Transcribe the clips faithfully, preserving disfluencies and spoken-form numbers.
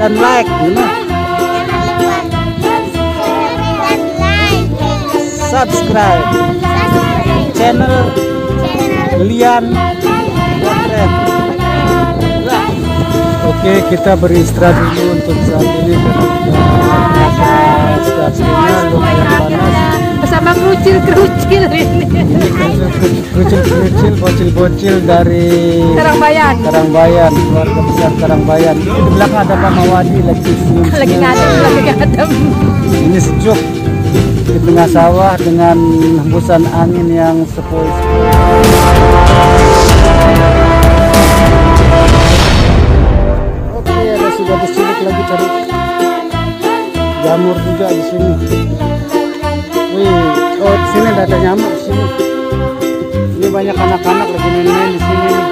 dan like, gimana? Subscribe channel Lian Potret. Oke, kita beristirahat dulu untuk saat ini karena situasinya lumayan panas. Sama kerucil-kerucil ini. Kerucil-kerucil, bocil-bocil dari Karangbayan. Karangbayan, keluarga besar Karangbayan. Di belakang ada Pak Mawadi lagi senyum. Lagi ngadem, lagi ngadem. Ini sejuk di tengah sawah dengan hembusan angin yang sepoi-sepoi. Oke, ada sudah bersilik lagi cari jamur juga di sini. Wih, oh di sini ada nyamuk di sini. Ini banyak anak-anak lagi main-main di sini nih.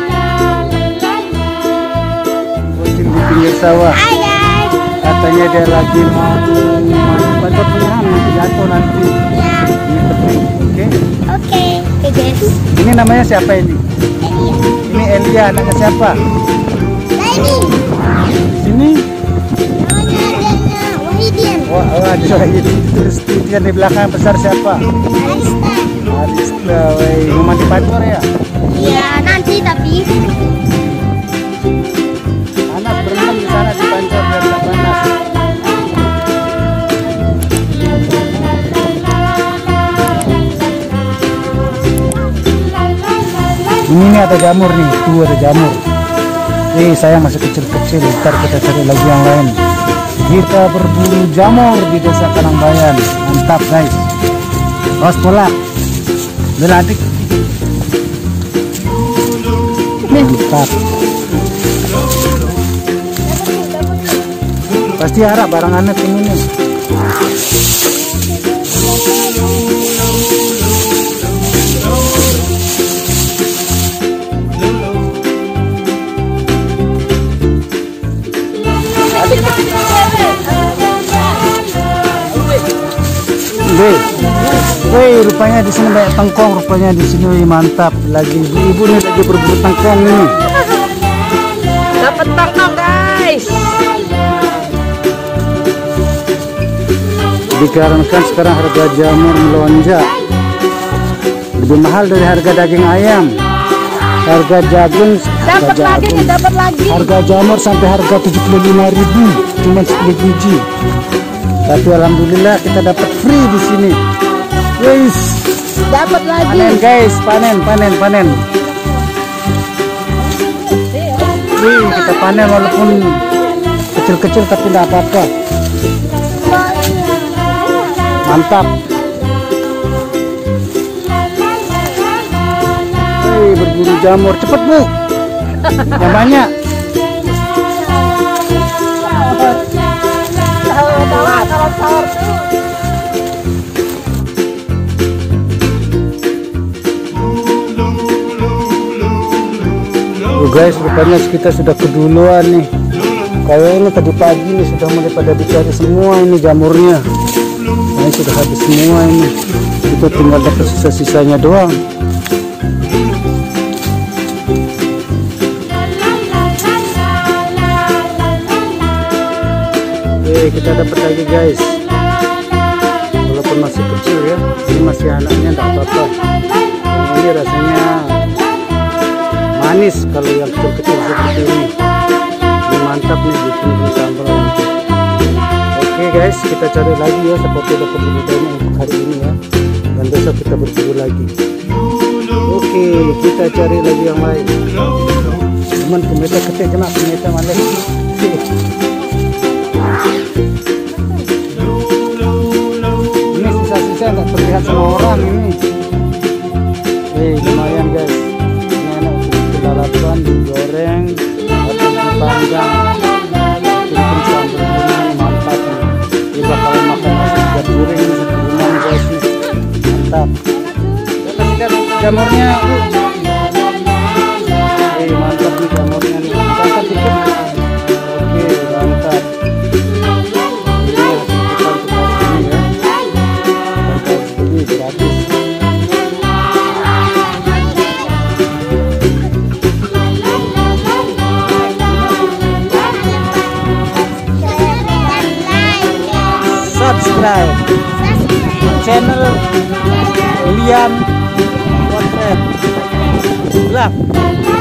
Bocil di pinggir sawah. Katanya dia lagi mau bantu penahan nanti jatuh nanti. Ini tepi, oke? Oke, oke guys. Ini namanya siapa ini? Elia. Ini Elia, anaknya siapa? Ini. Sini. Namanya adanya Wahidin. Wah, wah, ada Wahidin. Terus yang di belakang besar siapa? Arista. Arista, woi, mau mandi pancor ya? Iya, nanti tapi. Panas berenang di sana di pancor biar tak panas. Ini nih ada jamur nih, tuh ada jamur. Eh, saya masih kecil-kecil, ntar kita cari lagi yang lain. Kita berburu jamur di desa Karangbayan. Mantap guys. Awas pola. Bela adik. Mantap. Pasti harap barang anet ini nih. Wih, wih, rupanya di sini banyak tengkong, rupanya di sini wih, mantap. Lagi ibu nih lagi berburu tengkong nih. Dapat tengkong guys. Dikarenakan sekarang harga jamur melonjak, lebih mahal dari harga daging ayam. Harga jagung, harga Dapat lagi jagung, nih, dapat lagi. harga jamur sampai harga tujuh puluh lima ribu, cuma sepuluh biji. Tapi alhamdulillah kita dapat free di sini. Guys, Dapat lagi. panen guys, panen, panen, panen. Wih, kita panen walaupun kecil-kecil tapi tidak apa-apa. Mantap. Hei, berburu jamur, cepet bu, yang banyak. Oh guys, rupanya kita sudah keduluan nih. Kayaknya tadi pagi nih sudah mulai pada dicari semua ini jamurnya. Nah, sudah habis semua ini. Itu tinggal dapat sisa-sisanya doang. Oke, kita dapat lagi guys. Walaupun masih kecil ya, ini masih anaknya tidak apa-apa. Ini rasanya manis kalau yang kecil-kecil seperti ini. Ini mantap nih bikin sambal nanti. Oke guys, kita cari lagi ya, seperti dapat lebih banyak untuk hari ini ya. Dan besok kita berburu lagi. Oke, kita cari lagi yang lain. Cuman kemeta ketik kena kemeta malah. Ini sisa-sisa nggak terlihat sama orang ini. Eh, lumayan guys. Ini enak untuk lalapan, digoreng, atau dipanggang, bikin sambal mantap nih. Ini bakalan makan nasi buat goreng ini sebelumnya guys nih. Mantap. Kita lihat jamurnya bu. Eh, mantap nih jamurnya nih. Mantap dikit. Oke, mantap. subscribe Subscribe. channel Liam Potret. Bilang.